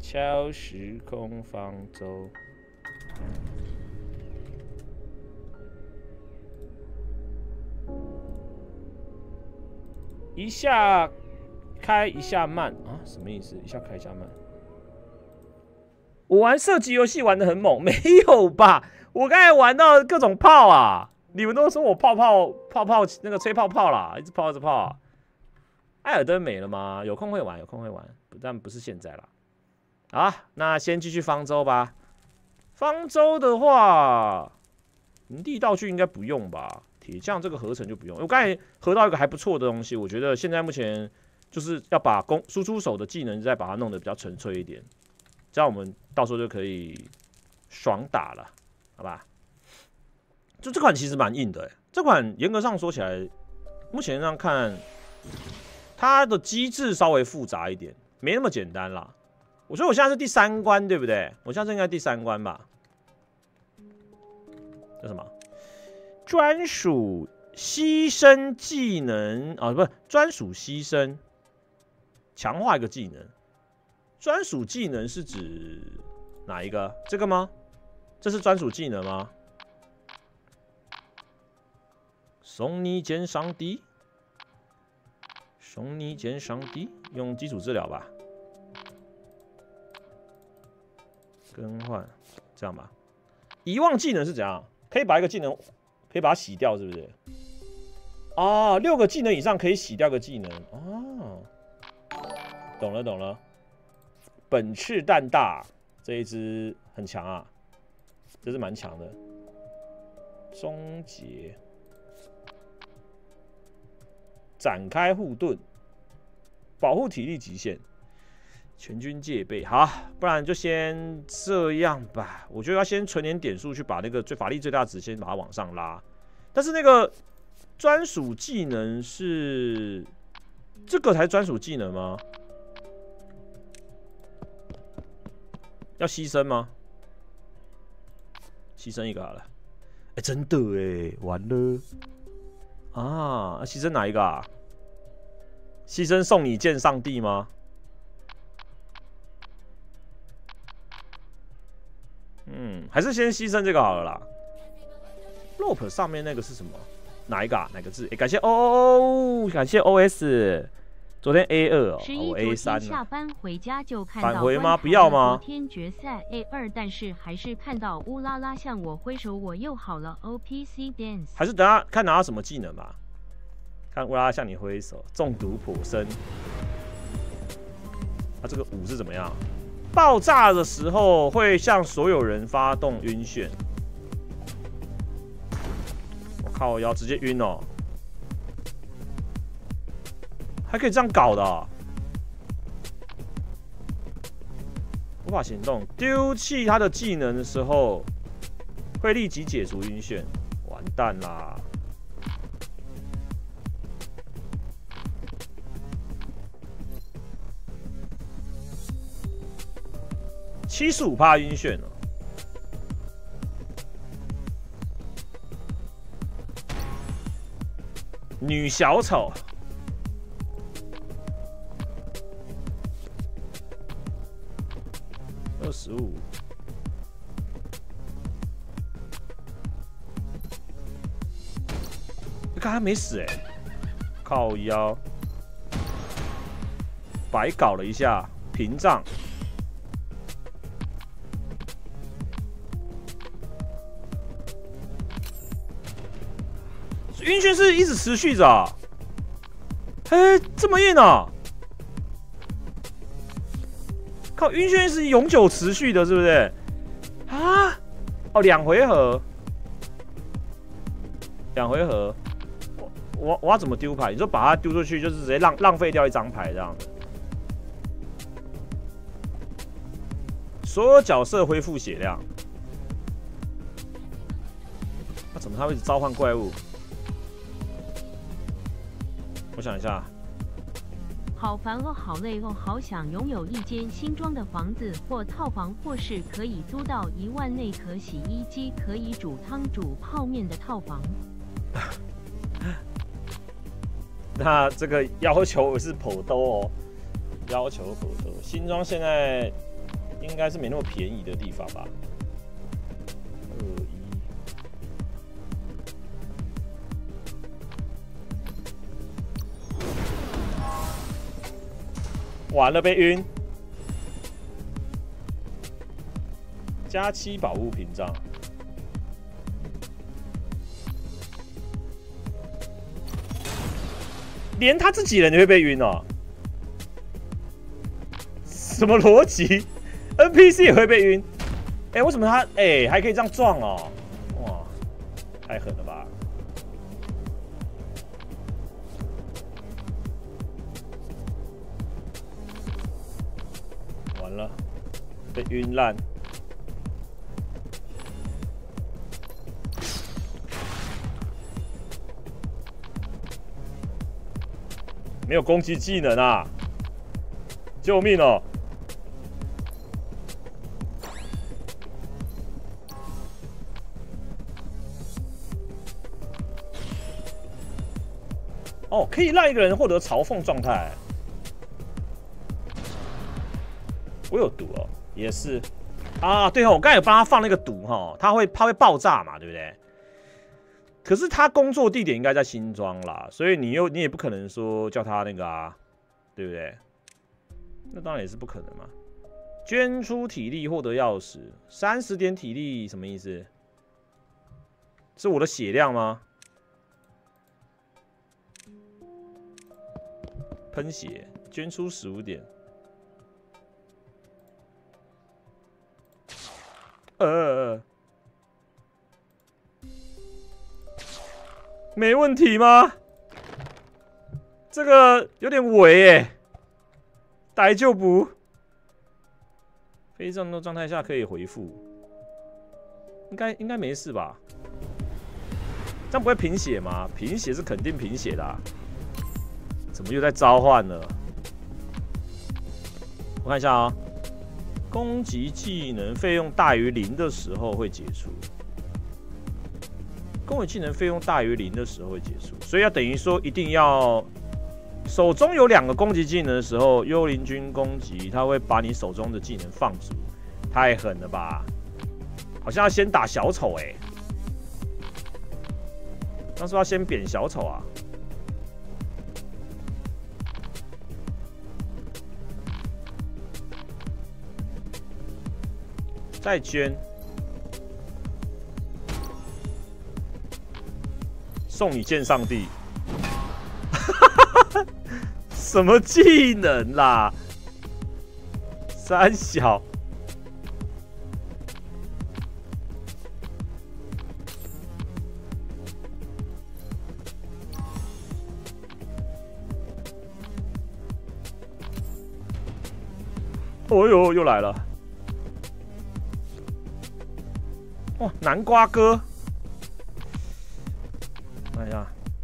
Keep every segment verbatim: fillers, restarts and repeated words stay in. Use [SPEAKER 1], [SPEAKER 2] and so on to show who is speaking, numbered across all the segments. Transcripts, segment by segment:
[SPEAKER 1] 敲时空方舟。一下开一下慢啊？什么意思？一下开一下慢？我玩射击游戏玩得很猛，没有吧？我刚才玩到各种炮啊！你们都说我泡泡泡泡那个吹泡泡啦，一直泡一直泡啊。艾尔登没了吗？有空会玩，有空会玩，但不是现在啦。好，那先继续方舟吧。方舟的话，营地道具应该不用吧？铁匠这个合成就不用。我刚才合到一个还不错的东西，我觉得现在目前就是要把攻输出手的技能再把它弄得比较纯粹一点，这样我们到时候就可以爽打了，好吧？就这款其实蛮硬的、欸，这款严格上说起来，目前上看它的机制稍微复杂一点，没那么简单啦。我说我现在是第三关，对不对？我现在是应该第三关吧？叫什么？专属牺牲技能啊，不是专属牺牲，强化一个技能。专属技能是指哪一个？这个吗？这是专属技能吗？送你见上帝，送你见上帝，用基础治疗吧。更换，这样吧。遗忘技能是怎样？可以把一个技能，可以把它洗掉，是不是？哦，六个技能以上可以洗掉个技能。哦，懂了懂了。本赤蛋大这一只很强啊，这是蛮强的。终结，展开护盾，保护体力极限。全军戒备，好，不然就先这样吧。我觉得要先存点点数去把那个最法力最大值先把它往上拉。但是那个专属技能是这个才专属技能吗？要牺牲吗？牺牲一个好了。哎、欸，真的哎，完了啊！牺牲哪一个啊？牺牲送你见上帝吗？嗯，还是先牺牲这个好了啦。rope 上面那个是什么？哪一个啊？哪个字？哎、欸，感谢 O O O， 感谢 O S。昨天 A 二哦，我 A 三。
[SPEAKER 2] 下班回家就看到
[SPEAKER 1] 返回吗？不要吗？
[SPEAKER 2] 昨天决赛 A 二，但是还是看到乌拉拉向我挥手，我又好了。O P C dance。
[SPEAKER 1] 还是等下看拿到什么技能吧。看乌拉拉向你挥手，中毒颇深。啊，这个五是怎么样？爆炸的时候会向所有人发动晕眩。我靠，我要直接晕哦！还可以这样搞的、啊？无法行动，丢弃他的技能的时候会立即解除晕眩。完蛋啦！七十五趴晕眩哦。女小丑。二十五。刚才没死哎、欸，靠腰，白搞了一下屏障。晕眩是一直持续着、啊，哎、欸，这么硬啊！靠，晕眩是永久持续的，是不是？啊？哦，两回合，两回合。我我我要怎么丢牌？你说把它丢出去，就是直接浪浪费掉一张牌这样。所有角色恢复血量。那、啊、怎么他会一直召唤怪物？我想一下。
[SPEAKER 2] 好烦哦，好累哦，好想拥有一间新装的房子或套房，或是可以租到一万内可洗衣机、可以煮汤煮泡面的套房。
[SPEAKER 1] 那这个要求是颇多哦，要求颇多。新装现在应该是没那么便宜的地方吧。二一，完了被晕。加七宝物屏障。 连他自己人也会被晕哦？什么逻辑 ？N P C 也会被晕？哎、欸，为什么他哎、欸、还可以这样撞哦？哇，太狠了吧！完了，被晕烂。 没有攻击技能啊！救命哦！哦，可以让一个人获得嘲讽状态。我有毒哦，也是啊。对哦，我刚才有帮他放那个毒哈、哦，他会他会爆炸嘛，对不对？ 可是他工作地点应该在新庄啦，所以你又你也不可能说叫他那个啊，对不对？那当然也是不可能嘛。捐出体力获得钥匙，三十点体力什么意思？是我的血量吗？喷血，捐出十五点。呃呃呃。 没问题吗？这个有点违耶，逮就不。非战斗状态下可以回复，应该应该没事吧？这样不会贫血吗？贫血是肯定贫血的、啊。怎么又在召唤了？我看一下啊、哦，攻击技能费用大于零的时候会解除。 攻击技能费用大于零的时候会结束，所以要等于说一定要手中有两个攻击技能的时候，幽灵军攻击，他会把你手中的技能放逐，太狠了吧？好像要先打小丑哎、欸，那是不是要先扁小丑啊？再捐。 送你见上帝，什么技能啦？三小，哦呦，又来了！哇，南瓜哥。 看一下，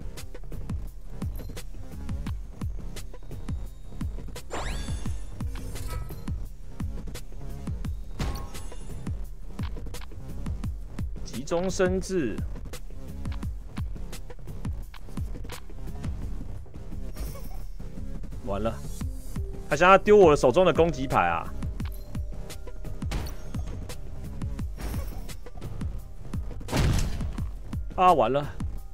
[SPEAKER 1] 急中生智，完了，他想要丢我手中的攻击牌啊！啊，完了！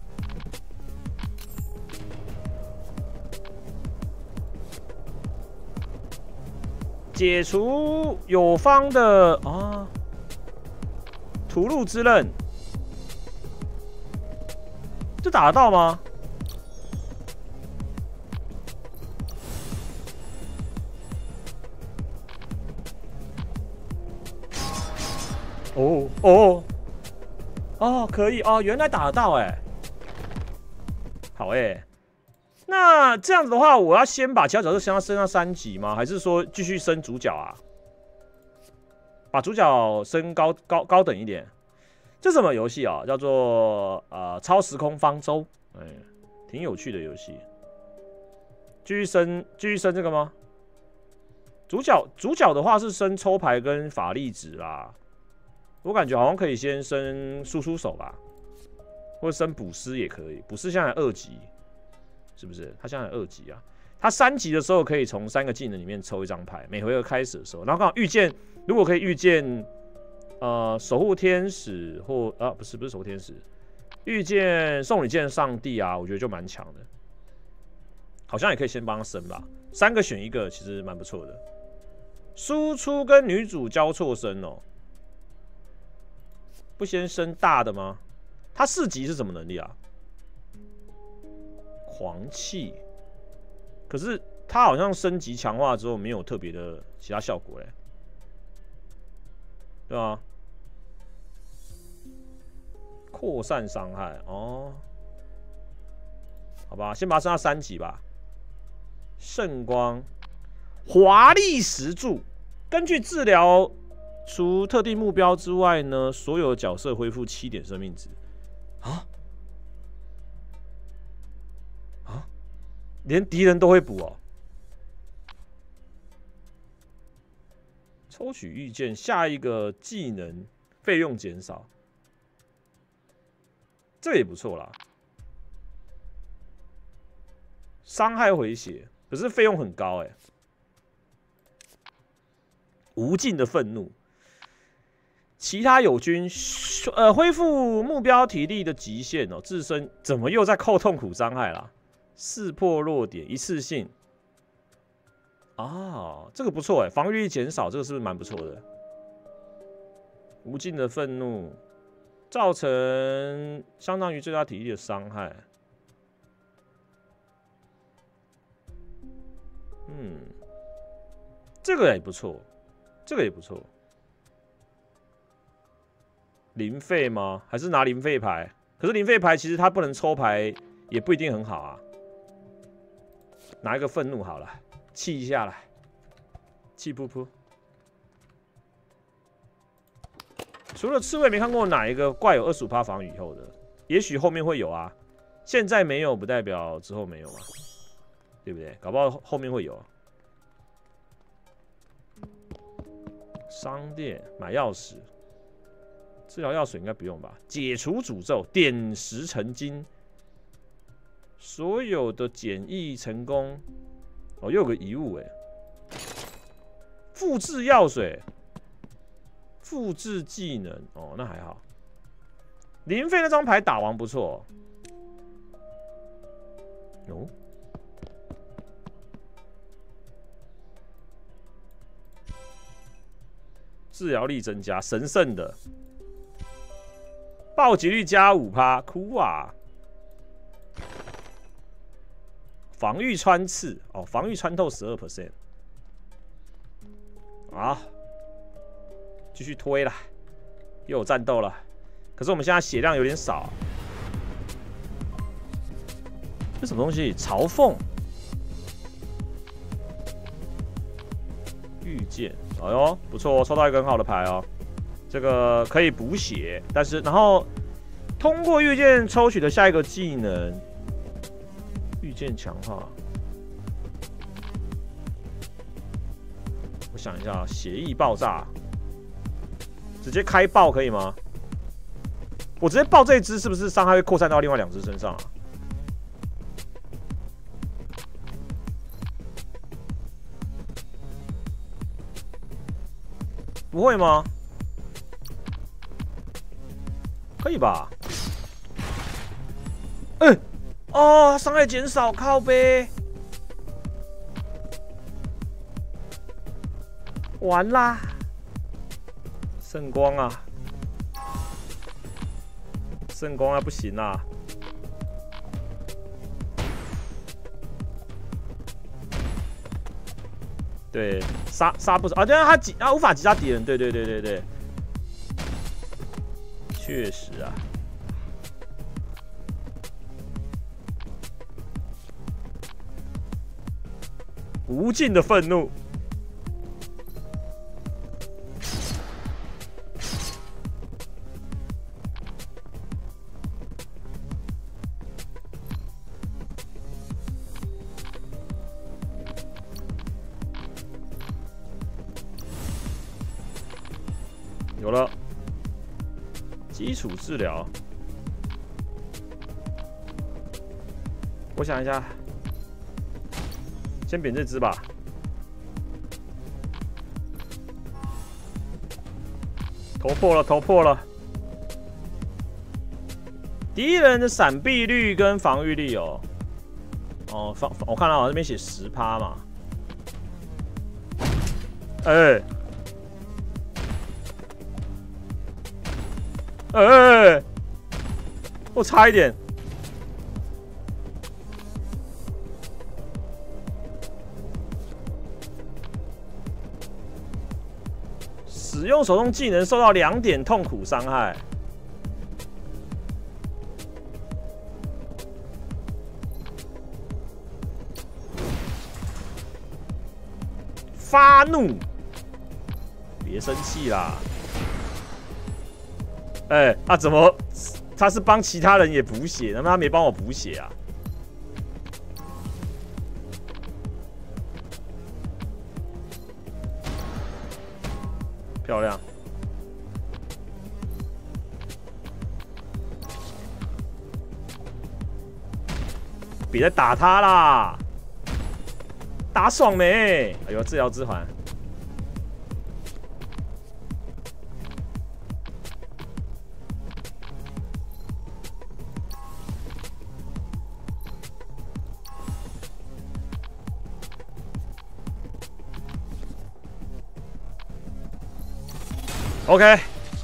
[SPEAKER 1] 解除友方的啊，屠戮之刃，这打得到吗？哦哦哦，可以哦，原来打得到哎，好哎。 那这样子的话，我要先把其他角色升到升到三级吗？还是说继续升主角啊？把主角升高高高等一点。这什么游戏啊？叫做呃超时空方舟，哎，挺有趣的游戏。继续升继续升这个吗？主角主角的话是升抽牌跟法力值啦。我感觉好像可以先升输出手吧，或者升捕师也可以。捕师现在二级。 是不是？他现在二级啊， 他三级的时候可以从三个技能里面抽一张牌，每回合开始的时候，然后刚好遇见，如果可以遇见呃守护天使或啊不是不是守护天使，遇见送礼剑上帝啊，我觉得就蛮强的。好像也可以先帮他升吧，三个选一个，其实蛮不错的。输出跟女主交错升哦，不先升大的吗？他四级是什么能力啊？狂气。可是他好像升级强化之后没有特别的其他效果嘞，对吧？扩散伤害哦，好吧，先把它升到三级吧。圣光，华丽石柱，根据治疗除特定目标之外呢，所有角色恢复七点生命值。啊啊，连敌人都会补哦。抽取遇见，下一个技能费用减少，这个也不错啦。伤害回血，可是费用很高哎、欸。无尽的愤怒，其他友军呃恢复目标体力的极限哦，自身怎么又在扣痛苦伤害啦？识破弱点，一次性。啊，这个不错哎，防御力减少，这个是不是蛮不错的？无尽的愤怒，造成相当于最大体力的伤害。嗯，这个也不错，这个也不错。零费吗？还是拿零费牌？可是零费牌其实它不能抽牌，也不一定很好啊。拿一个愤怒好了，气一下来，气噗噗。除了刺猬，没看过哪一个怪有 百分之二十五 防御以后的，也许后面会有啊。现在没有，不代表之后没有啊。对不对？搞不好后面会有、啊。商店买钥匙，治疗药水应该不用吧？解除诅咒，点石成金，所有的检疫成功。哦，又有个遗物哎，复制药水，复制技能哦，那还好。零费那张牌打完不错哦。哦治疗力增加，神圣的暴击率加五趴，哭啊！防御穿刺哦，防御穿透十二 percent， 好，继续推啦，又有战斗了。可是我们现在血量有点少，这什么东西？嘲讽，遇见。哎呦，不错哦，抽到一个很好的牌哦。这个可以补血，但是然后通过遇见抽取的下一个技能，遇见强化。我想一下，血液爆炸，直接开爆可以吗？我直接爆这一只，是不是伤害会扩散到另外两只身上啊？不会吗？可以吧？哎、欸，哦，伤害减少，靠呗，完啦！圣光啊，圣光啊，不行啊！对，杀杀不少啊！对啊，他击啊无法击杀敌人，对对对对对，确实啊。无尽的愤怒，有了，基础治疗。我想一下， 先扁这只吧。头破了，头破了。敌人的闪避率跟防御力哦，哦，防我看到我这边写十趴嘛。哎、欸，哎、欸，我差一点。使用手动技能受到两点痛苦伤害。发怒，别生气啦！哎、欸，他、啊、怎么？他是帮其他人也补血，那么他没帮我补血啊？漂亮！别再打他啦！打爽没？哎呦，治疗之环。OK，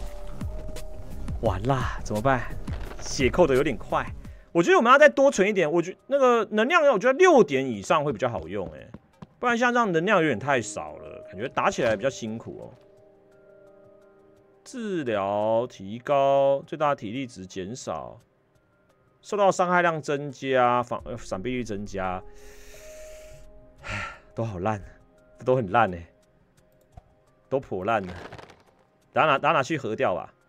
[SPEAKER 1] 完啦，怎么办？血扣的有点快。我觉得我们要再多存一点。我觉得那个能量，我觉得六点以上会比较好用，哎，不然像这样能量有点太少了，感觉打起来比较辛苦哦。治疗提高，最大体力值减少，受到伤害量增加，防闪避率增加，都好烂，都很烂哎，都颇烂了。打哪打哪去核掉吧。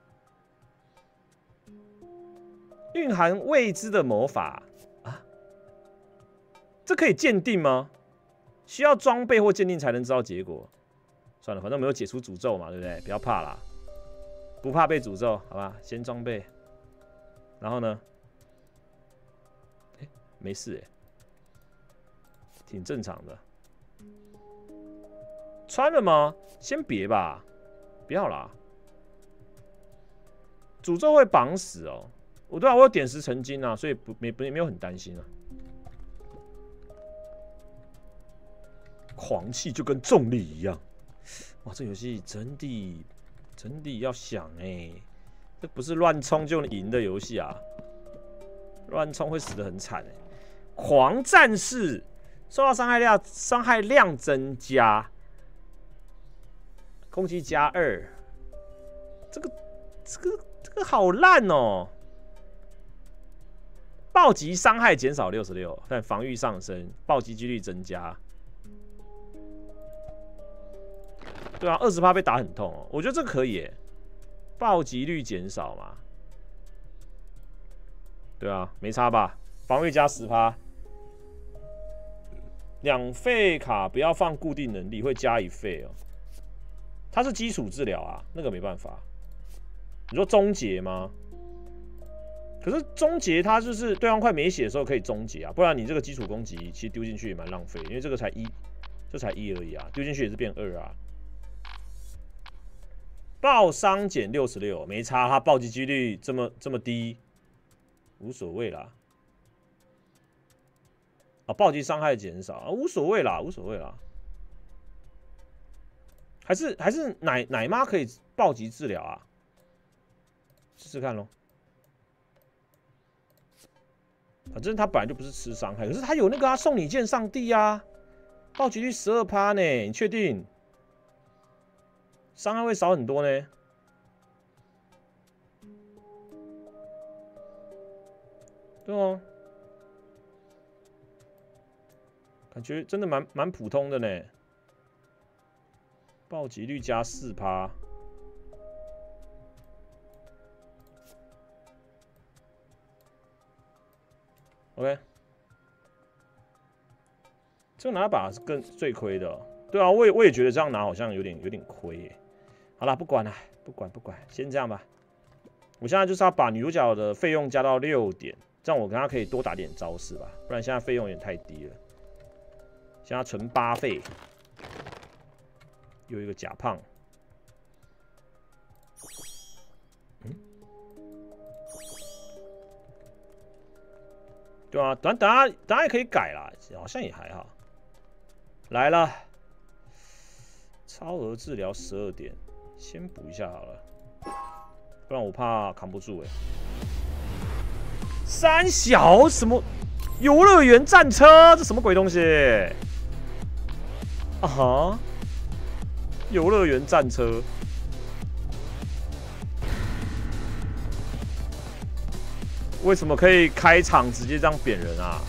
[SPEAKER 1] 蕴含未知的魔法啊，这可以鉴定吗？需要装备或鉴定才能知道结果。算了，反正没有解除诅咒嘛，对不对？不要怕啦，不怕被诅咒，好吧？先装备，然后呢？哎、欸，没事哎，挺正常的。穿了吗？先别吧，不要啦。诅咒会绑死哦。我对啊，我有点石成金啊，所以不没没没有很担心啊。狂气就跟重力一样，哇，这游戏真的真的要想哎、欸，这不是乱冲就能赢的游戏啊，乱冲会死得很惨哎、欸。狂战士受到伤害量伤害量增加，攻击加二，这个这个这个好烂哦。暴击伤害减少六十六，但防御上升，暴击几率增加。对啊，二十趴被打很痛哦，我觉得这个可以耶，暴击率减少嘛。对啊，没差吧？防御加十趴，两费卡不要放固定能力，会加一费哦。它是基础治疗啊，那个没办法。你说终结吗？可是终结它就是对方快没血的时候可以终结啊，不然你这个基础攻击其实丢进去也蛮浪费，因为这个才一，这才一而已啊，丢进去也是变二啊。爆伤减六十六，没差，它暴击几率这么这么低，无所谓啦。啊，暴击伤害减少啊，无所谓啦，无所谓啦。还是还是奶奶妈可以暴击治疗啊，试试看咯。反正他本来就不是吃伤害，可是他有那个啊，送你剑上帝啊，暴击率十二趴呢，你确定？伤害会少很多呢。对哦，感觉真的蛮蛮普通的呢。暴击率加四趴。OK， 这个拿把是更最亏的、哦，对啊，我也我也觉得这样拿好像有点有点亏耶。好啦，不管了，不管不管，先这样吧。我现在就是要把女主角的费用加到六点，这样我跟她可以多打点招式吧，不然现在费用有点太低了。 加成八费，又一个假胖。嗯，对啊，等等下等下也可以改啦，好像也还好。来了，超额治疗十二点，先补一下好了，不然我怕扛不住哎、欸。三小什么游乐园战车？这什么鬼东西？啊哈！游乐园战车，为什么可以开场直接这样扁人啊？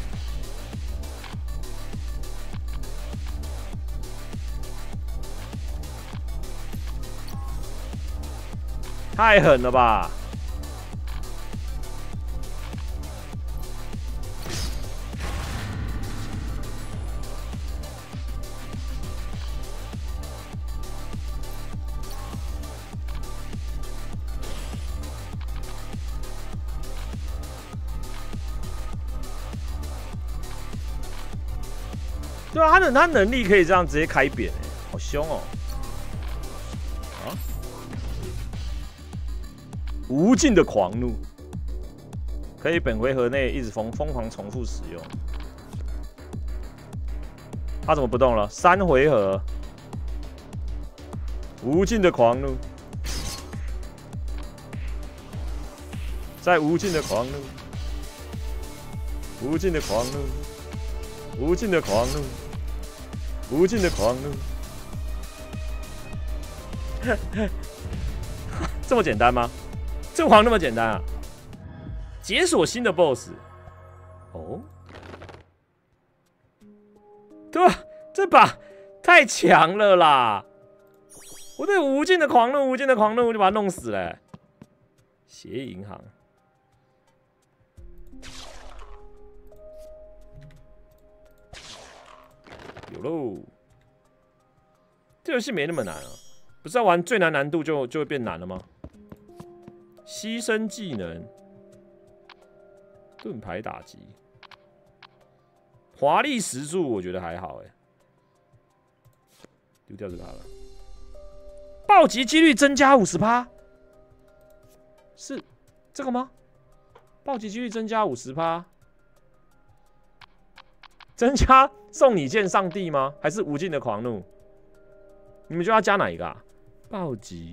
[SPEAKER 1] 太狠了吧！对啊，他的他能力可以这样直接开扁、欸，好凶哦！啊，无尽的狂怒，可以本回合内一直疯疯狂重复使用。他怎么不动了？三回合，无尽的狂怒，在无尽的狂怒，无尽的狂怒。无尽的狂怒，无尽的狂怒，这么简单吗？这狂那么简单啊？解锁新的 BOSS 哦，对吧？这把太强了啦！我这无尽的狂怒，无尽的狂怒，我就把它弄死了、欸。协议银行。有喽，这游戏没那么难啊，不是要玩最难难度就就会变难了吗？牺牲技能，盾牌打击，华丽石柱，我觉得还好哎、欸，丢掉这个好了。暴击几率增加 百分之五十， 是这个吗？暴击几率增加 百分之五十。增加送你见上帝吗？还是无尽的狂怒？你们觉得要加哪一个啊？暴击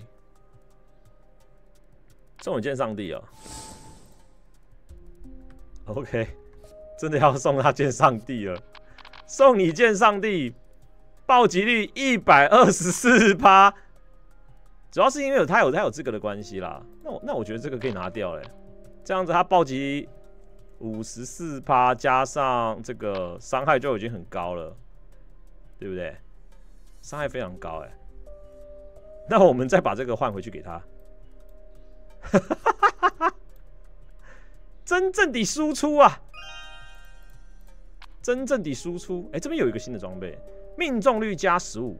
[SPEAKER 1] 送你见上帝哦。OK， 真的要送他见上帝了。送你见上帝，暴击率 一百二十四趴， 主要是因为有他有他有这个的关系啦。那我那我觉得这个可以拿掉嘞，这样子他暴击。百分之五十四 加上这个伤害就已经很高了，对不对？伤害非常高哎、欸。那我们再把这个换回去给他，真正的输出啊！真正的输出，哎、欸，这边有一个新的装备，命中率加十五，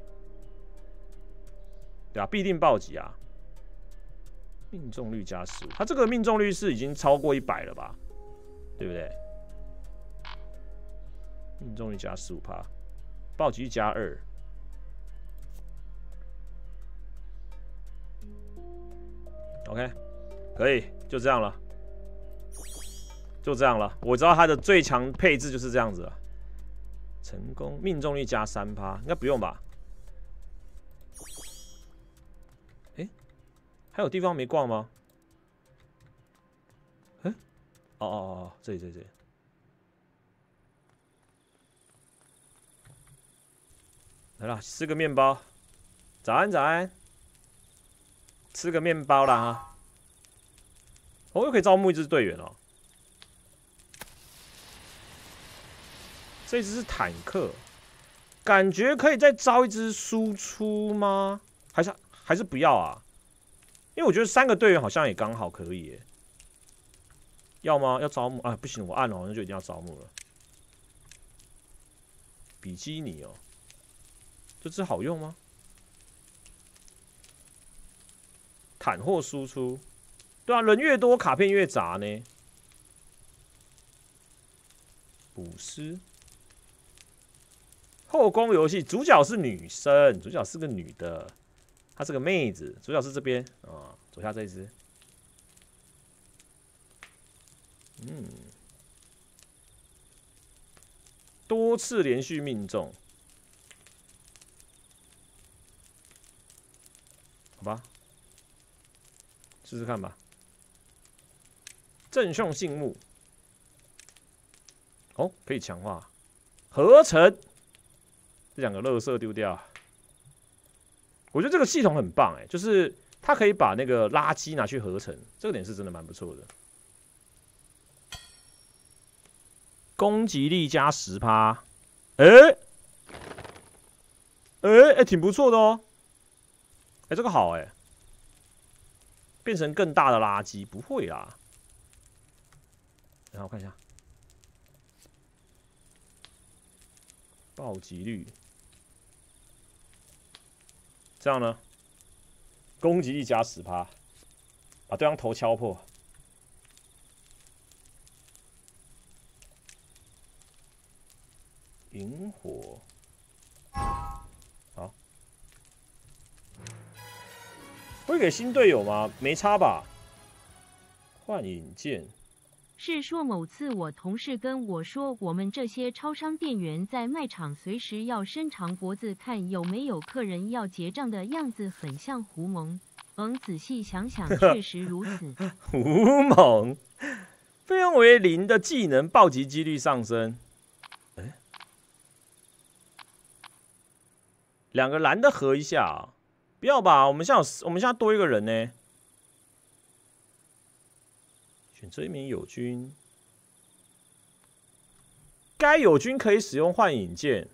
[SPEAKER 1] 对啊，必定暴击啊！命中率加十五，它这个命中率是已经超过一百了吧？对不对？命中率加 百分之十五， 暴击加二。OK， 可以，就这样了，就这样了。我知道它的最强配置就是这样子了。成功，命中率加 百分之三， 应该不用吧？哎、欸，还有地方没逛吗？哦哦哦，这里这里这里，来了，吃个面包。早安早安，吃个面包啦哈。我、哦、又可以招募一支队员哦。这只是坦克，感觉可以再招一支输出吗？还是还是不要啊？因为我觉得三个队员好像也刚好可以耶。要吗？要招募啊？不行，我按了，好像就一定要招募了。比基尼哦，这只好用吗？坦货输出，对啊，人越多卡片越杂呢。捕尸， 后宫游戏主角是女生，主角是个女的，她是个妹子，主角是这边啊、哦，左下这一只。嗯，多次连续命中，好吧，试试看吧。正凶信目，哦，可以强化合成。这两个垃圾丢掉，我觉得这个系统很棒哎，就是它可以把那个垃圾拿去合成，这个点是真的蛮不错的。攻击力加十趴，哎，哎哎，挺不错的哦。哎，这个好哎，变成更大的垃圾，不会啦。然后我看一下，暴击率。这样呢，攻击力加十趴，把对方头敲破。萤火，好，会给新队友吗？没差吧？幻影剑。
[SPEAKER 2] 是说某次我同事跟我说，我们这些超商店员在卖场随时要伸长脖子看有没有客人要结账的样子，很像胡蒙。嗯，仔细想想，确实如此。
[SPEAKER 1] 胡蒙，费用为零的技能暴击几率上升。哎，两个蓝的合一下、啊，不要吧？我们现在有我们现在多一个人呢。选择一名友军，该友军可以使用幻影剑。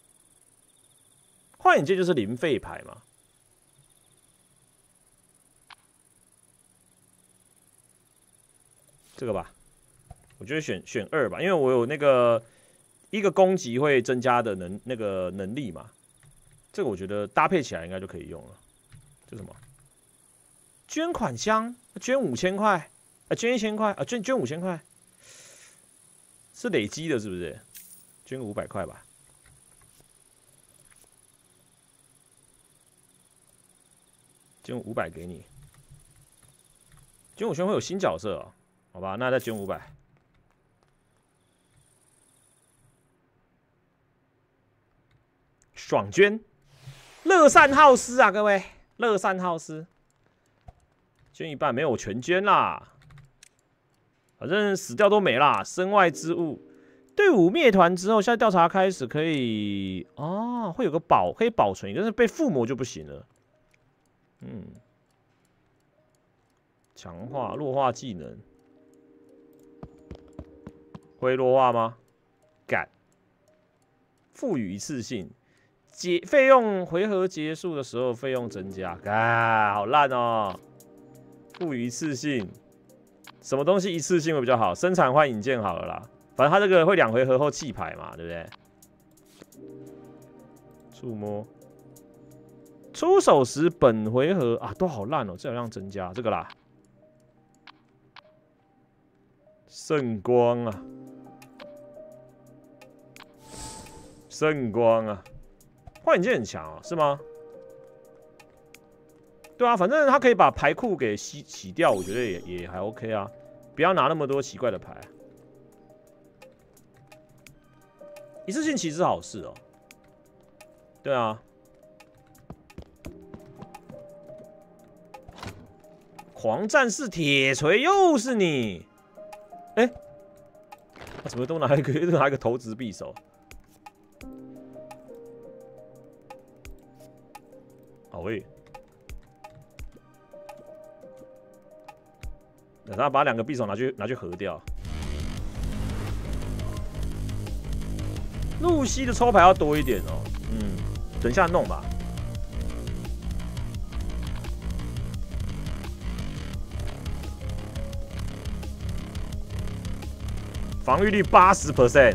[SPEAKER 1] 幻影剑就是零废牌嘛。这个吧，我觉得选选二吧，因为我有那个一个攻击会增加的能那个能力嘛。这个我觉得搭配起来应该就可以用了。这什么？捐款箱，捐五千块。啊，捐一千块啊，捐捐五千块，是累积的，是不是？捐个五百块吧。捐五百给你，捐五千会有新角色哦，好吧，那再捐五百。爽捐，乐善好施啊，各位，乐善好施，捐一半没有，我全捐啦。反正死掉都没啦，身外之物。队伍灭团之后，现在调查开始可以哦，会有个保可以保存，但是被附魔就不行了。嗯，强化弱化技能，会弱化吗？干，赋予一次性，结费用回合结束的时候费用增加，干好烂哦，赋予一次性。什么东西一次性会比较好？生产幻影剑好了啦，反正它这个会两回合后弃牌嘛，对不对？触摸，出手时本回合啊，都好烂哦，这好像增加这个啦。圣光啊，圣光啊，幻影剑很强哦，是吗？对啊，反正他可以把牌库给洗洗掉，我觉得也也还 OK 啊，不要拿那么多奇怪的牌。一次性其实是好事哦。对啊，狂战士铁锤又是你，哎、欸，他怎么都拿一个都拿一个投掷匕首？好喂。然后把两个匕首拿去拿去合掉。露西的抽牌要多一点哦，嗯，等一下弄吧。防御力八十 percent。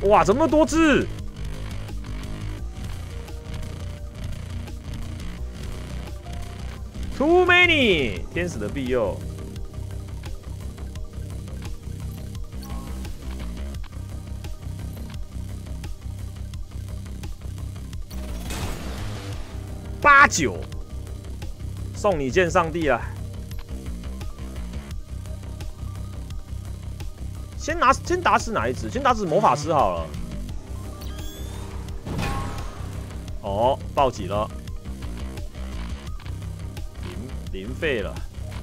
[SPEAKER 1] 哇，怎么那么多只？ Too many， 天使的庇佑。八九，送你见上帝啊！先拿，先打死哪一只？先打死魔法师好了。哦，暴击了。 零废了，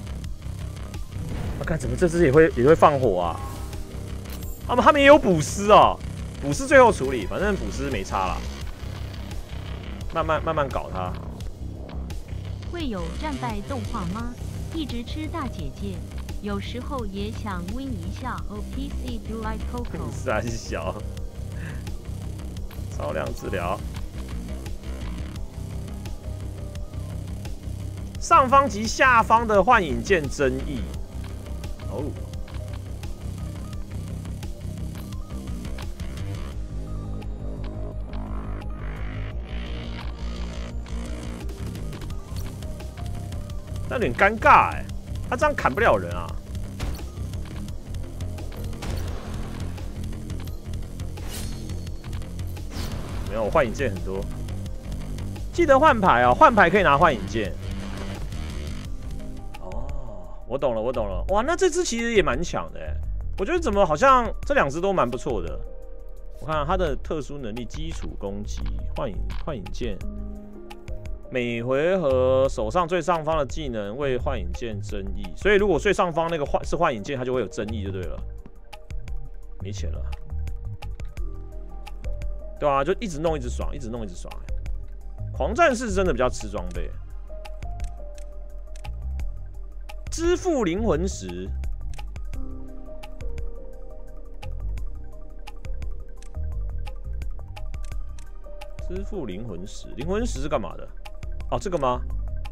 [SPEAKER 1] 我、啊、看怎么这只也会也会放火啊？他们他们也有补尸哦，补尸最后处理，反正补尸没差啦，慢慢慢慢搞它。
[SPEAKER 2] 会有战败动画吗？一直吃大姐姐，有时候也想 win 一下。O P C do like Coco。
[SPEAKER 1] 三小，超量治疗。 上方及下方的幻影剑争议。哦，那有点尴尬哎，他这样砍不了人啊。没有，我幻影剑很多。记得换牌啊、哦，换牌可以拿幻影剑。 我懂了，我懂了。哇，那这只其实也蛮强的哎。我觉得怎么好像这两只都蛮不错的。我看它的特殊能力：基础攻击、幻影幻影剑。每回合手上最上方的技能为幻影剑增益，所以如果最上方那个幻是幻影剑，它就会有增益就对了。没钱了，对啊，就一直弄一直爽，一直弄一直爽。狂战士真的比较吃装备。 支付灵魂石，支付灵魂石，灵魂石是干嘛的？哦，这个吗？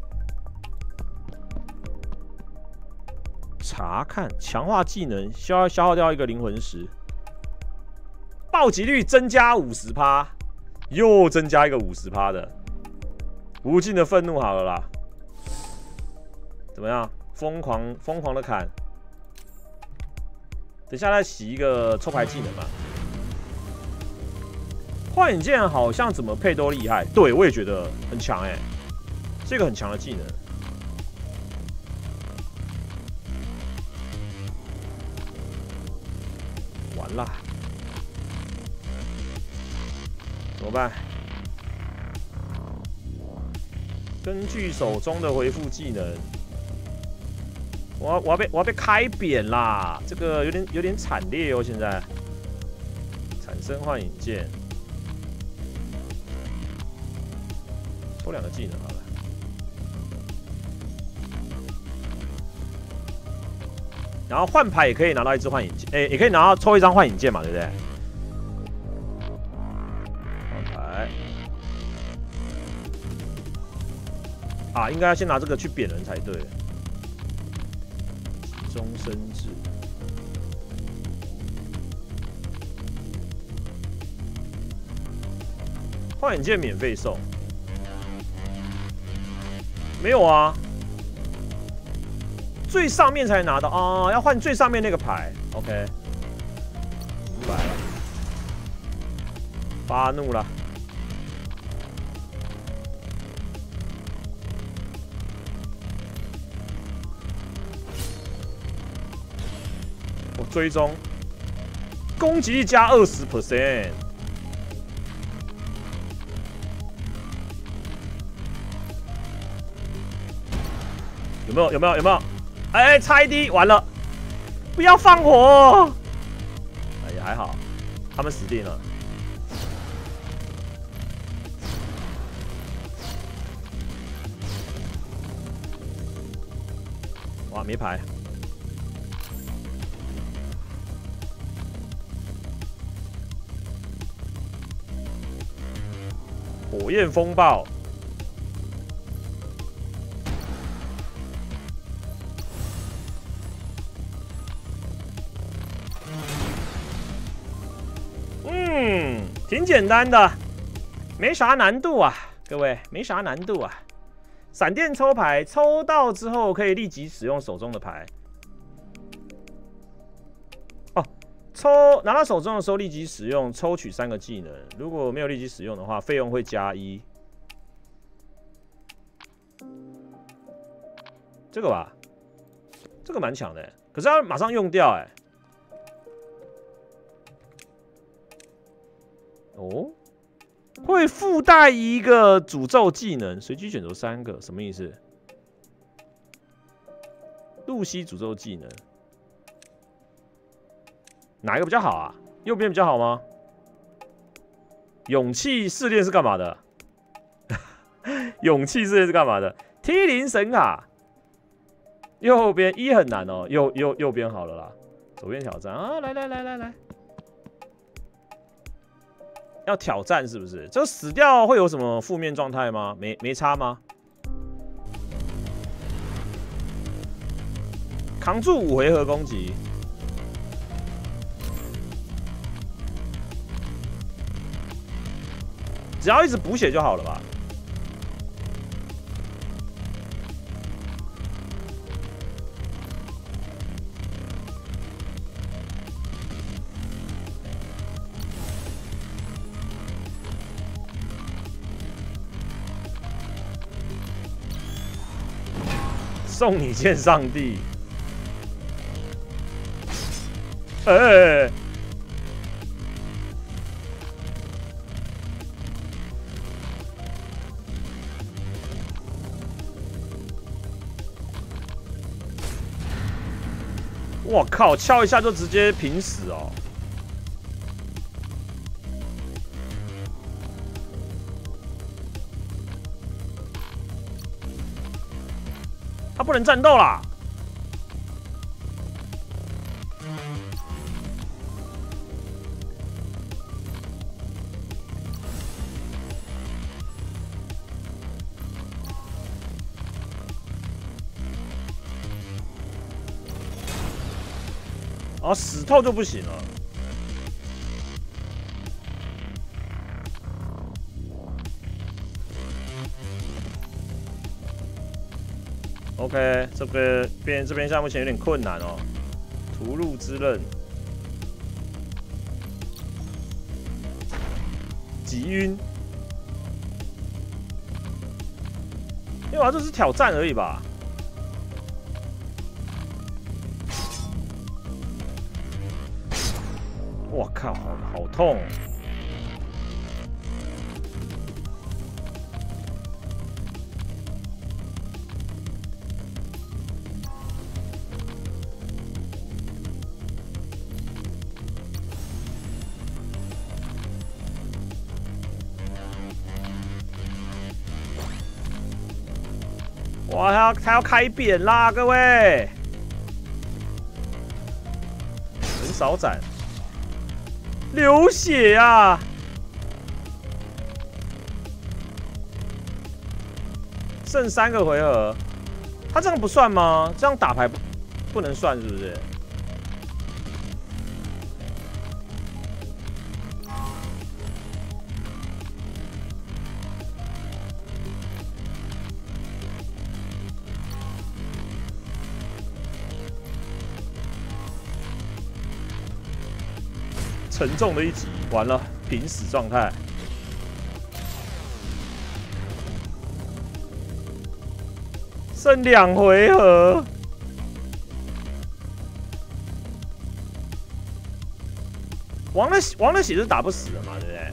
[SPEAKER 1] 查看强化技能，需要消耗掉一个灵魂石，暴击率增加五十趴，又增加一个五十趴的，无尽的愤怒好了啦，怎么样？ 疯狂疯狂的砍，等一下再洗一个抽牌技能吧。幻影剑好像怎么配都厉害，对我也觉得很强哎、欸，是一个很强的技能。完啦，怎么办？根据手中的回复技能。 我要我要被我要被开扁啦！这个有点有点惨烈哦，现在产生幻影剑，抽两个技能好了。然后换牌也可以拿到一支幻影剑，哎、欸，也可以拿到抽一张幻影剑嘛，对不对？换牌啊，应该要先拿这个去扁人才对。 终身制，幻影剑免费送，没有啊，最上面才拿到啊，要换最上面那个牌 ，OK， 明白了，发怒了。 追踪，攻击力加二十 percent， 有没有？有没有？有没有？哎、欸，差一滴，完了！不要放火！哎呀，还好，他们死定了。哇，没牌。 火焰风暴，嗯， 挺简单的，没啥难度啊，各位，没啥难度啊。闪电抽牌，抽到之后可以立即使用手中的牌。哦，抽拿到手中的时候立即使用，抽取三个技能。如果没有立即使用的话，费用会加一。这个吧，这个蛮强的，可是要马上用掉哎。哦。会附带一个诅咒技能，随机选择三个，什么意思？露西诅咒技能，哪一个比较好啊？右边比较好吗？勇气试炼是干嘛的？勇气试炼是干嘛的 ？T 零神卡，右边一很难哦，右右右边好了啦，左边挑战啊，来来来来来。要挑战是不是？这死掉会有什么负面状态吗？没没差吗？扛住五回合攻击，只要一直补血就好了吧？送你见上帝！哎、欸，我靠，敲一下就直接平死哦！他不能战斗啦！哦，死透就不行了。OK， 这个边这边项目前有点困难哦。屠戮之刃，击晕。没有啊，这是挑战而已吧？我靠，好好痛、哦！哇，他要他要开扁啦，各位！很少斩，流血啊！剩三个回合，他这样不算吗？这样打牌不不能算是不是？沉重的一击，完了，濒死状态。剩两回合，王的王的血是打不死的嘛，对不对？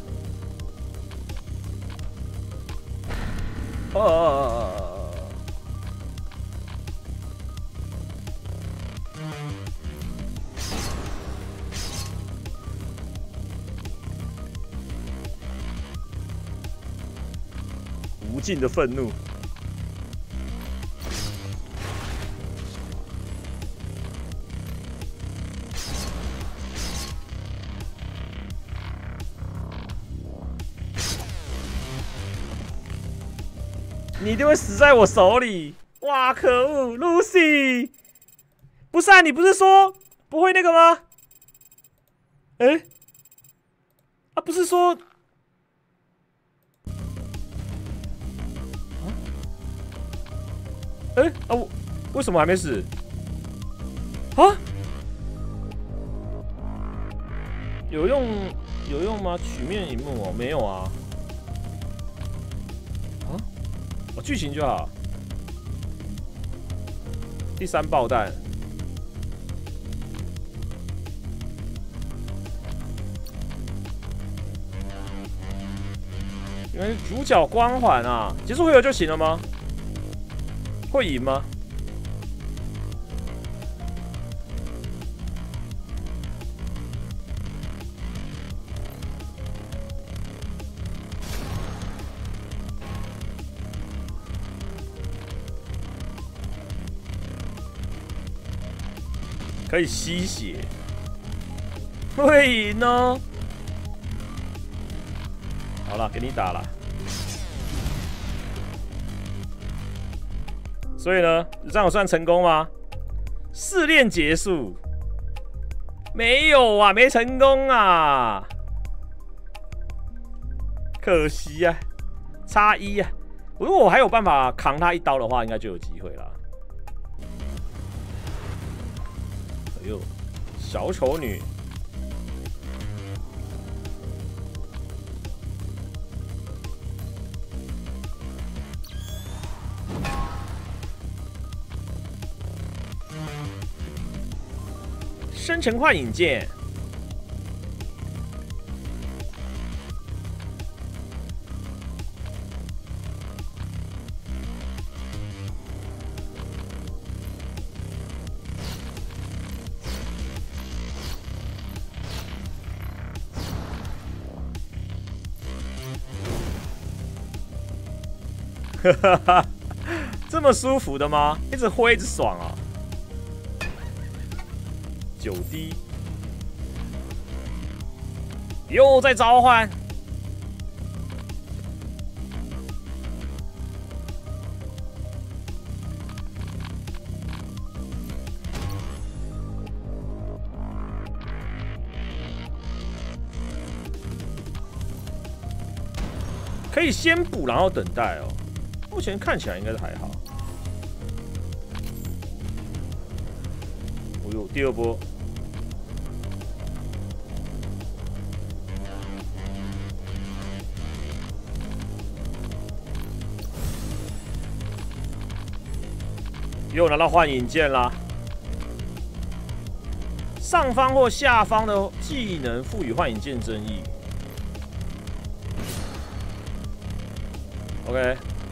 [SPEAKER 1] 哦哦哦哦哦！无尽的愤怒。你一定会死在我手里！哇，可恶 ，Lucy！ 不是啊，你不是说不会那个吗？哎、欸， 啊，不是说啊？哎、欸、啊我为什么还没死？啊？有用有用吗？曲面荧幕哦，没有啊。啊？我剧情就好。第三爆弹。原来主角光环啊！结束回合就行了吗？会赢吗？可以吸血，会赢哦。好了，给你打了。所以呢，这样有算成功吗？试炼结束？没有啊，没成功啊，可惜啊，差一啊。如果我还有办法扛他一刀的话，应该就有机会了。哎呦，小丑女。生成幻影剑，哈哈哈，这么舒服的吗？一直挥，一直爽啊！九滴，又在召唤，可以先补，然后等待哦。目前看起来应该是还好。哦呦，第二波。又拿到幻影剑啦！上方或下方的技能赋予幻影剑增益。OK，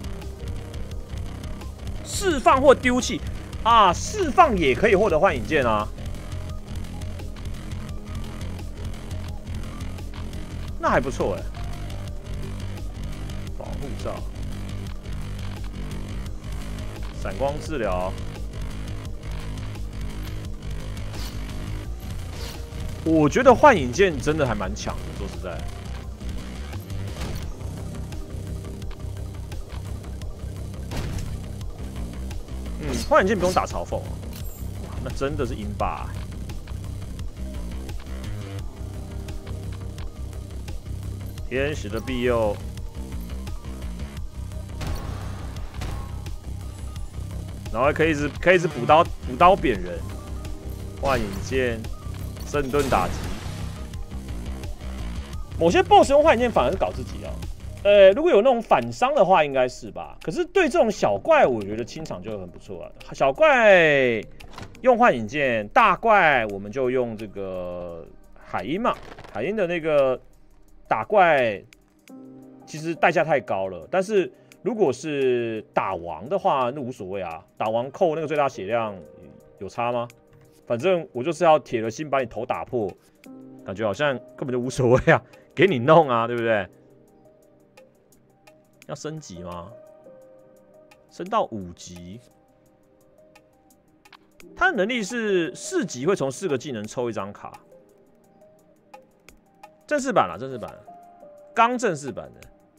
[SPEAKER 1] 释放或丢弃啊，释放也可以获得幻影剑啊。那还不错哎，保护罩。闪光治疗，我觉得幻影剑真的还蛮强的，说实在。嗯，幻影剑不用打嘲讽啊，哇，那真的是鹰霸。天使的庇佑。然后可以一直可以一直补刀补刀扁人，幻影剑，深蹲打击。某些 BOSS 用幻影剑反而是搞自己哦。呃，如果有那种反伤的话，应该是吧。可是对这种小怪，我觉得清场就很不错啊。小怪用幻影剑，大怪我们就用这个海鹰嘛。海鹰的那个打怪其实代价太高了，但是。如果是打王的话，那无所谓啊。打王扣那个最大血量有差吗？反正我就是要铁了心把你头打破，感觉好像根本就无所谓啊，给你弄啊，对不对？要升级吗？升到五级，他的能力是四级会从四个技能抽一张卡。正式版啦，正式版，刚正式版的。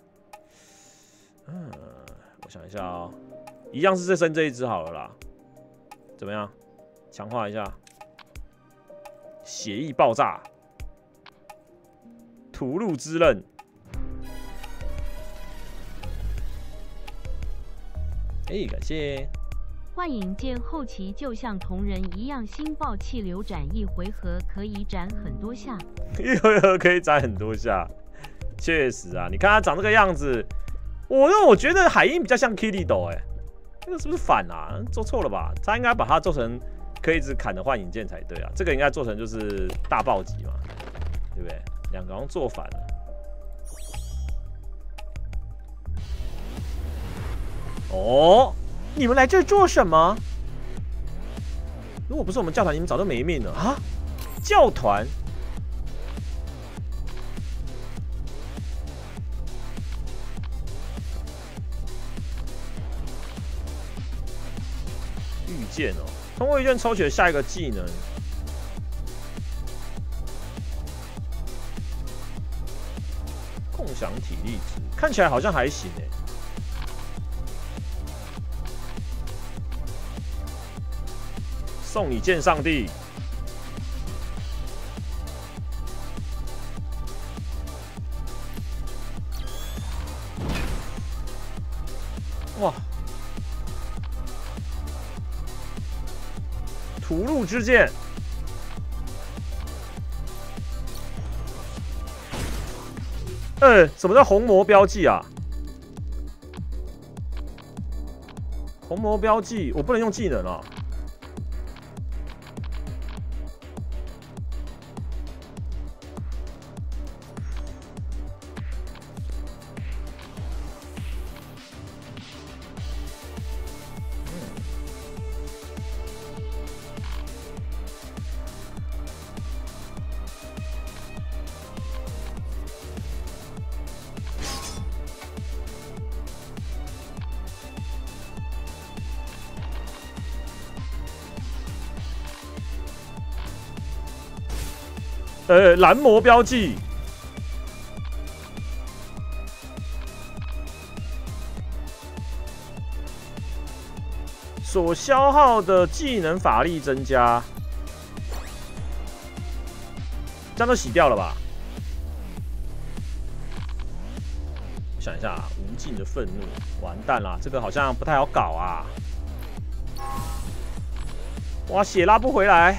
[SPEAKER 1] 嗯，我想一下哦，一样是再升这一只好了啦。怎么样？强化一下，血液爆炸， 屠戮之刃。哎，感谢。
[SPEAKER 2] 幻影剑后期就像同人一样，星爆气流斩一回合可以斩很多下，
[SPEAKER 1] 一回合可以斩很多下，确实啊，你看他长这个样子，我那我觉得海鹰比较像 Kirito 哎，这个是不是反啊？做错了吧？他应该把它做成可以一直砍的幻影剑才对啊，这个应该做成就是大暴击嘛，对不对？两个好像做反了。哦。你们来这做什么？如果不是我们教团，你们早就没命了啊！教团，遇见哦，通过遇见抽取的下一个技能。共享体力值，看起来好像还行哎。送你见上帝！哇！屠戮之剑，呃，什么叫红魔标记啊？红魔标记，我不能用技能啊。呃，蓝魔标记，所消耗的技能法力增加，这样都洗掉了吧？想一下，无尽的愤怒，完蛋啦，这个好像不太好搞啊！哇，血拉不回来。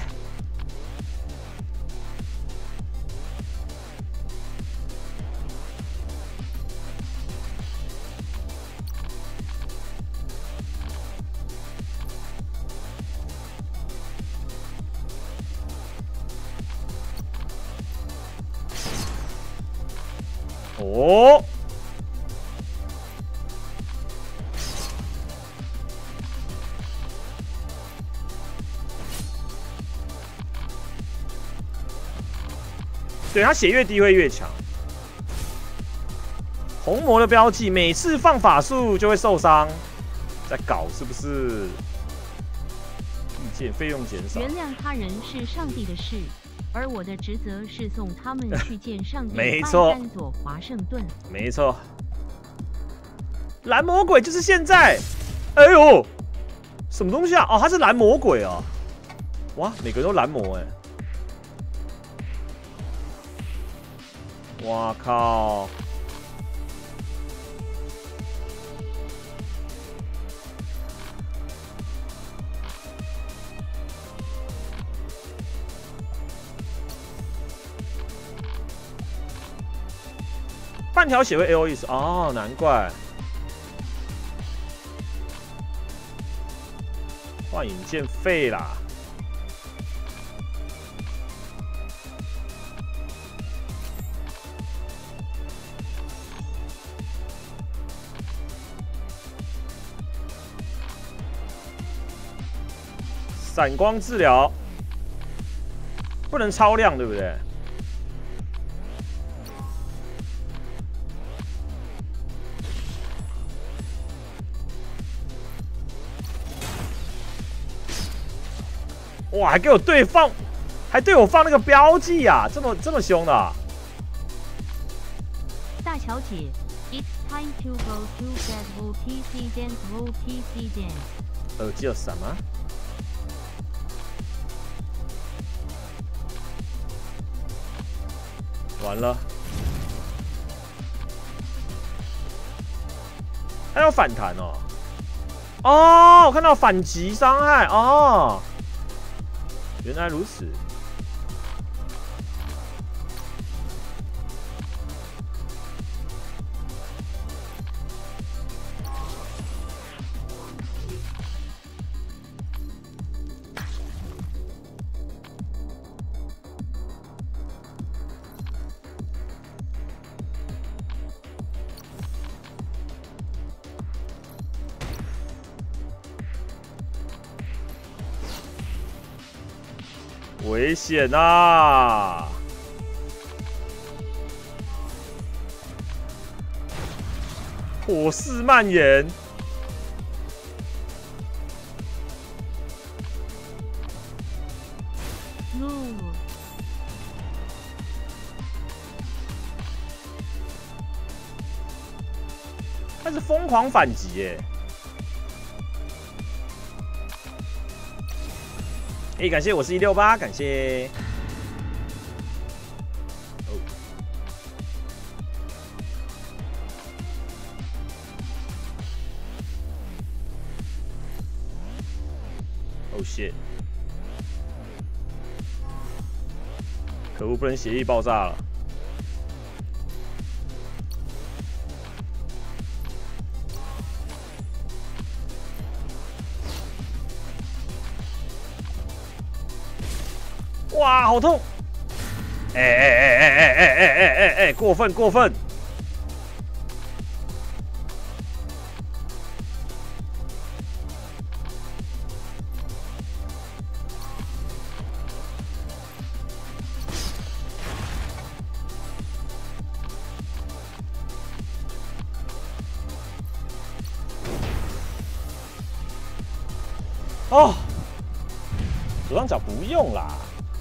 [SPEAKER 1] 哦，对，他血越低会越强。红魔的标记，每次放法术就会受伤，在搞是不是？意见费用减少。
[SPEAKER 2] 原谅他人是上帝的事。而我的职责是送他们去见上帝。
[SPEAKER 1] 没错，
[SPEAKER 2] 丹佐华盛顿。
[SPEAKER 1] 没错，蓝魔鬼就是现在。哎呦，什么东西啊？哦，他是蓝魔鬼啊！哇，每个人都蓝魔哎！哇靠！半条血会 A O E 哦，难怪。幻影剑废啦。闪光治疗不能超量，对不对？哇，还给我对放，还对我放那个标记啊，这么这么凶的、啊。
[SPEAKER 2] 大小姐 ，It's time to go to bed. Will P C dance? Will P C dance?
[SPEAKER 1] 耳机有什么？完了。 它要反弹哦。哦，我看到反击伤害哦，原来如此。危险啊！火势蔓延，
[SPEAKER 2] 路
[SPEAKER 1] 他是疯狂反击耶！哎、欸，感谢我是一六八，感谢。哦，哦 shit！ 可恶，不能协议爆炸了。哇，好痛！哎哎哎哎哎哎哎哎哎哎，过分过分！哦，左上角不用啦。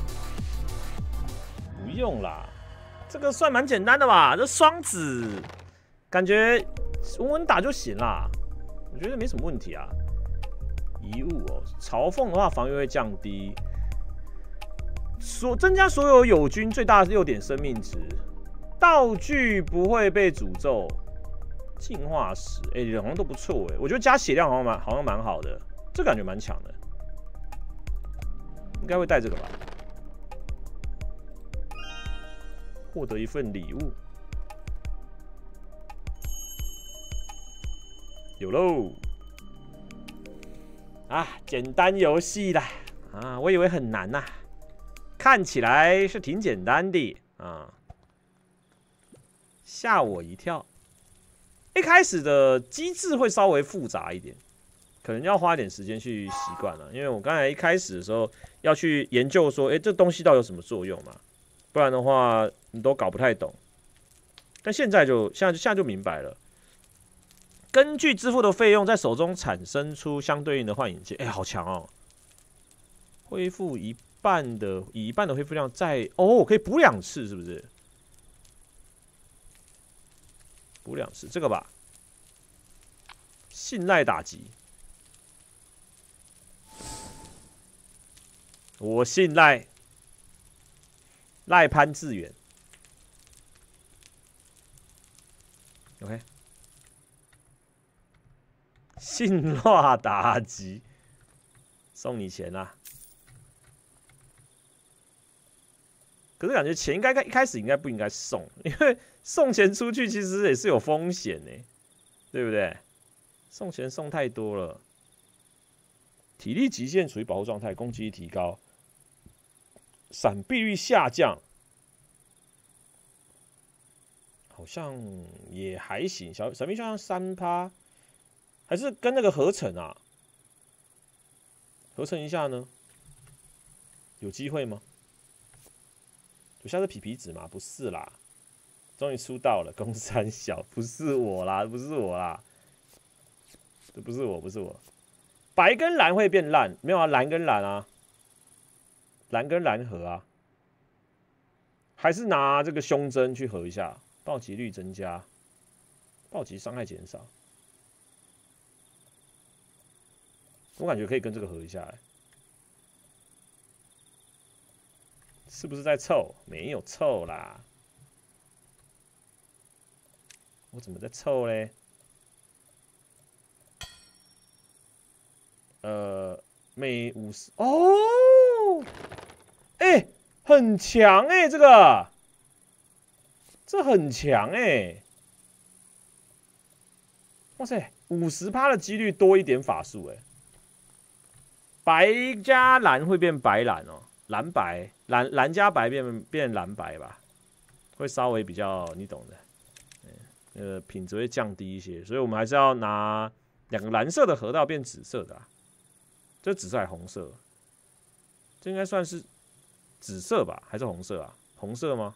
[SPEAKER 1] 不用啦，这个算蛮简单的吧？这双子感觉稳稳打就行啦，我觉得没什么问题啊。遗物哦，嘲讽的话防御会降低，所增加所有友军最大六点生命值，道具不会被诅咒，进化石哎、欸，好像都不错哎、欸，我觉得加血量好像蛮好像蛮好的，这感觉蛮强的，应该会带这个吧。获得一份礼物，有喽！啊，简单游戏啦！啊，我以为很难呐、啊，看起来是挺简单的啊，吓我一跳。一开始的机制会稍微复杂一点，可能要花点时间去习惯了。因为我刚才一开始的时候要去研究说，哎、欸，这东西到底有什么作用嘛？不然的话，你都搞不太懂。但现在就现在就现在就明白了。根据支付的费用，在手中产生出相对应的幻影剑，哎、欸，好强哦！恢复一半的，以一半的恢复量再哦，可以补两次，是不是？补两次，这个吧。信赖打击，我信赖赖潘志远。OK， 信赖打击，送你钱啦。可是感觉钱应该一开始应该不应该送，因为送钱出去其实也是有风险呢，对不对？送钱送太多了，体力极限处于保护状态，攻击力提高，闪避率下降，好像也还行。小闪避率下降三趴，还是跟那个合成啊？合成一下呢？有机会吗？有像是皮皮子吗？不是啦，终于出道了，公三小，不是我啦，不是我啦。这不是我，不是我。白跟蓝会变烂，没有啊，蓝跟蓝啊，蓝跟蓝合啊，还是拿这个胸针去合一下，暴击率增加，暴击伤害减少，我感觉可以跟这个合一下来，是不是在凑？没有凑啦，我怎么在凑嘞？ 呃，每五十哦，哎、欸，很强哎、欸，这个，这很强哎、欸，哇塞，五十趴的几率多一点法术哎、欸，白加蓝会变白蓝哦，蓝白蓝蓝加白变变蓝白吧，会稍微比较你懂的，呃，品质会降低一些，所以我们还是要拿两个蓝色的河道变紫色的、啊，这紫色还红色，这应该算是紫色吧，还是红色啊？红色吗？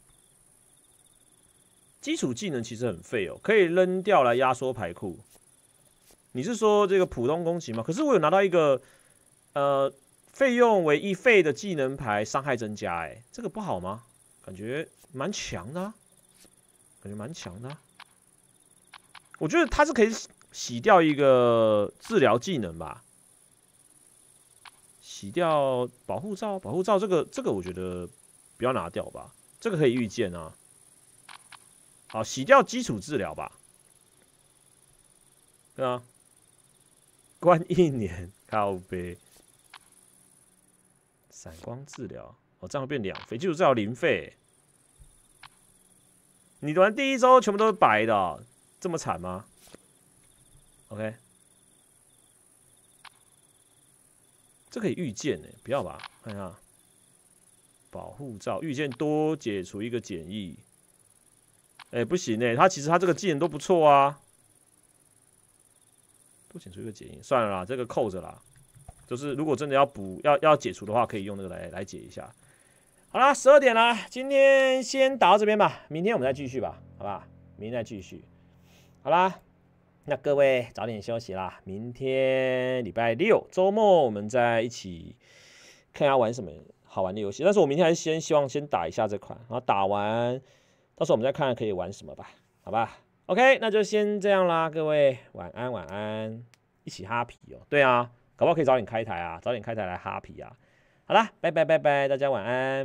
[SPEAKER 1] 基础技能其实很废哦，可以扔掉来压缩牌库。你是说这个普通攻击吗？可是我有拿到一个呃费用为一费的技能牌，伤害增加，哎，这个不好吗？感觉蛮强的、啊，感觉蛮强的、啊。我觉得它是可以洗掉一个治疗技能吧，洗掉保护罩，保护罩这个这个我觉得不要拿掉吧，这个可以预见啊。好，洗掉基础治疗吧，对啊，关一年靠背，闪光治疗，哦，这样会变两费，基础治疗零费。你玩第一周全部都是白的、哦，这么惨吗 ？OK， 这可以预见呢，不要吧？看一下，保护罩预见多解除一个检疫。哎、欸，不行哎、欸，他其实他这个技能都不错啊，多解除一个检疫，算了啦，这个扣着啦。就是如果真的要补要要解除的话，可以用那个来来解一下。好啦，十二点啦，今天先打到这边吧，明天我们再继续吧，好吧？明天再继续。好啦，那各位早点休息啦，明天礼拜六周末我们再一起看要玩什么好玩的游戏。但是我明天还是先希望先打一下这款，然后打完。到时候我们再看可以玩什么吧，好吧 ？OK， 那就先这样啦，各位晚安晚安，一起哈皮哦。对啊，搞不好可以早点开台啊，早点开台来哈皮啊。好啦，拜拜拜拜，大家晚安。